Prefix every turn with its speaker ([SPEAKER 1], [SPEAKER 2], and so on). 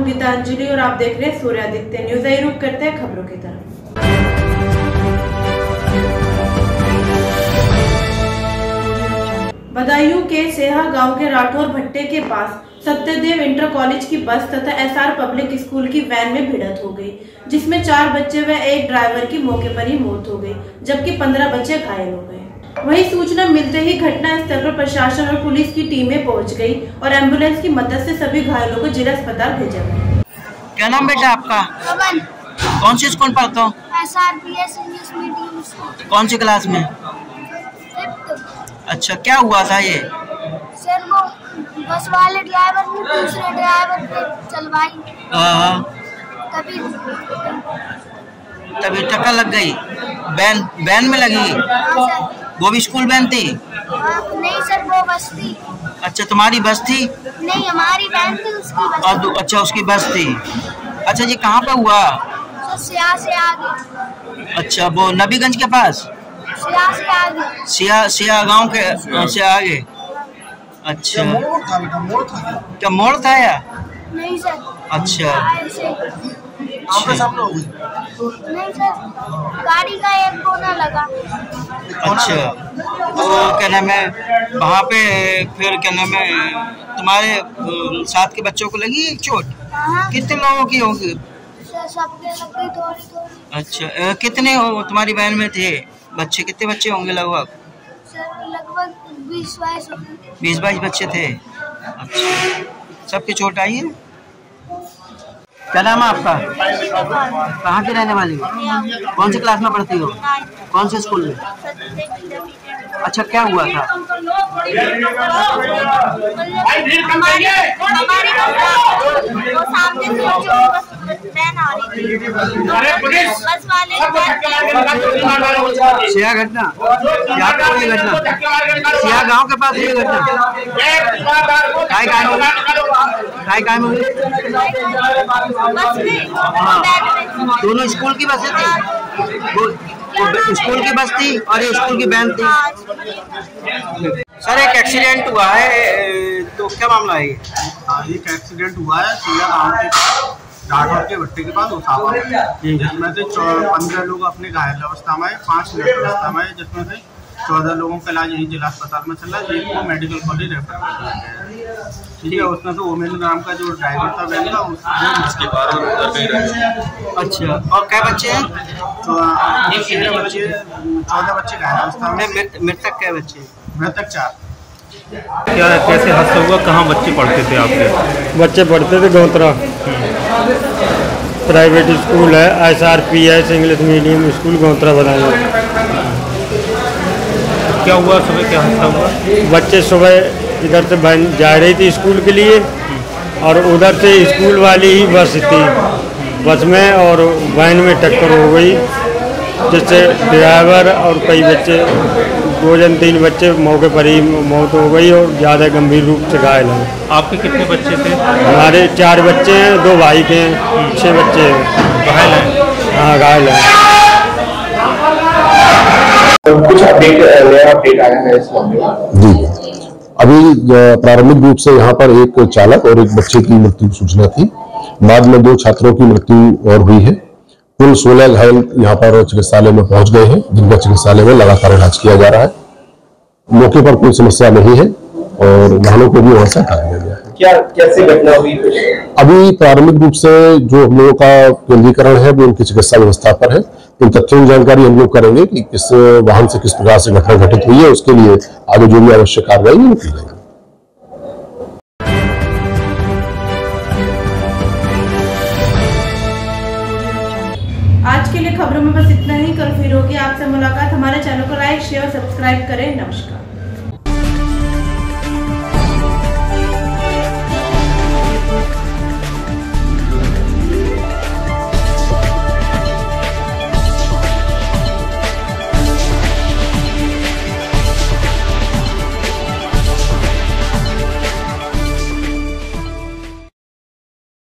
[SPEAKER 1] हूं गीतांजलि और आप देख रहे हैं सूर्यादित्य न्यूज। आइए रुक करते हैं खबरों की तरफ। बदायूं के सेहा गांव के राठौर भट्टे के पास सत्यदेव इंटर कॉलेज की बस तथा एसआर पब्लिक स्कूल की वैन में भिड़ंत हो गई, जिसमें 4 बच्चे व एक ड्राइवर की मौके पर ही मौत हो गई, जबकि 15 बच्चे घायल हो गए। वहीं सूचना मिलते ही घटना स्थल पर प्रशासन और पुलिस की टीमें पहुंच गई और एम्बुलेंस की मदद से सभी घायलों को जिला अस्पताल भेजा गया।
[SPEAKER 2] क्या नाम बेटा आपका?
[SPEAKER 3] अमन।
[SPEAKER 2] कौन सी स्कूल पढ़ते हो?
[SPEAKER 3] SRPS English medium school.
[SPEAKER 2] कौन सी क्लास में?
[SPEAKER 3] 5th।
[SPEAKER 2] अच्छा, क्या हुआ था ये?
[SPEAKER 3] सर वो बस वाले ड्राइवर ने दूसरे ड्राइवर पे चलवाई,
[SPEAKER 2] तभी टक्कर लग गई। वैन में लगी?
[SPEAKER 3] हाँ सर।
[SPEAKER 2] वो भी स्कूल वैन थी?
[SPEAKER 3] नहीं सर, वो बस थी।
[SPEAKER 2] अच्छा, तुम्हारी बस थी?
[SPEAKER 3] नहीं, हमारी वैन थी, उसकी बस
[SPEAKER 2] और अच्छा, उसकी बस थी। अच्छा जी, कहाँ पे हुआ?
[SPEAKER 3] सर सिया से आगे।
[SPEAKER 2] अच्छा, वो नबीगंज के पास?
[SPEAKER 3] सिया से आगे।
[SPEAKER 2] सिया गांव के से आगे। अच्छा, क्या मोड़ था या?
[SPEAKER 3] नहीं सर।
[SPEAKER 2] अच्छा,
[SPEAKER 3] नहीं सर, गाड़ी का एक कोना लगा।
[SPEAKER 2] अच्छा, तो क्या नाम है वहाँ पे, फिर क्या नाम है तुम्हारे साथ के बच्चों को लगी चोट? कितने लोगों की होगी?
[SPEAKER 3] सर सबके लगी थोड़ी।
[SPEAKER 2] अच्छा, कितने हो तुम्हारी वैन में थे बच्चे? कितने बच्चे होंगे लगभग?
[SPEAKER 3] सर लगभग 20-22
[SPEAKER 2] बच्चे थे। अच्छा, सबकी चोट आई है? क्या नाम है आपका? कहाँ की रहने वाली हो? कौन सी क्लास में पढ़ती हो? कौन से स्कूल में? अच्छा, क्या हुआ था? सिया घटना यहाँ पे हुई घटना? सिया गांव के पास हुई घटना? काय में हुई? दोनों स्कूल की बसें थी? स्कूल की बस थी और ये स्कूल की वैन थी। सर, एक एक्सीडेंट हुआ है, तो क्या मामला है?
[SPEAKER 4] एक एक्सीडेंट हुआ है सिया गांव के राठौर के भट्टे के पास उठावा, जिसमें से 15 लोग अपने घायल अवस्था में, 5 मृत अवस्था में, जिसमें से 14 लोगों का इलाज यही जिला अस्पताल में चला, एक को मेडिकल कॉलेज रेफर कर दिया गया। ठीक है, उसमें से ओमेन नाम का जो ड्राइवर था वैन का, उसके
[SPEAKER 2] अच्छा, और क्या बच्चे हैं?
[SPEAKER 4] 14 बच्चे घायल अवस्था में।
[SPEAKER 2] मृतक क्या बच्चे?
[SPEAKER 4] मृतक 4।
[SPEAKER 5] क्या कैसे हादसा हुआ? कहाँ बच्चे पढ़ते थे आपके?
[SPEAKER 6] बच्चे पढ़ते थे गौतरा प्राइवेट स्कूल है, SRPS English medium school Gautra बनाया।
[SPEAKER 5] क्या हुआ सुबह, क्या हादसा हुआ?
[SPEAKER 6] बच्चे सुबह इधर से बहन जा रही थी स्कूल के लिए और उधर से स्कूल वाली ही बस थी, बस में और वैन में टक्कर हो गई, जिससे ड्राइवर और कई बच्चे, 2-3 बच्चे मौके पर ही मौत हो गई और ज़्यादा गंभीर रूप से घायल हैं।
[SPEAKER 5] आपके कितने बच्चे थे?
[SPEAKER 6] हमारे 4 बच्चे हैं, 2 भाई के हैं, 6 बच्चे हैं।
[SPEAKER 5] घायल हैं?
[SPEAKER 6] हाँ, घायल हैं।
[SPEAKER 7] कुछ अपडेट आया है इस मामले में? जी, अभी प्रारंभिक रूप से यहाँ पर एक चालक और एक बच्चे की मृत्यु की सूचना थी। बाद में 2 छात्रों की मृत्यु और हुई है। कुल 16 घायल यहाँ पर चिकित्सालय में पहुंच गए हैं, जिनका चिकित्सालय में लगातार इलाज किया जा रहा है। मौके पर कोई समस्या नहीं है और वाहनों को भी वहां से हटा दिया गया है। क्या कैसे घटना हुई? अभी प्रारंभिक रूप से जो हम लोगों का केंद्रीकरण है वो उनकी चिकित्सा व्यवस्था पर है। इन तथ्यों की जानकारी हम लोग करेंगे कि किस वाहन से किस प्रकार से घटना घटित हुई है, उसके लिए आगे जो भी आवश्यक कार्रवाई वो की जाएगी।
[SPEAKER 1] आज के लिए खबरों में बस इतना ही। कल फिर होगी आपसे मुलाकात। हमारे चैनल को लाइक, शेयर और सब्सक्राइब करें। नमस्कार।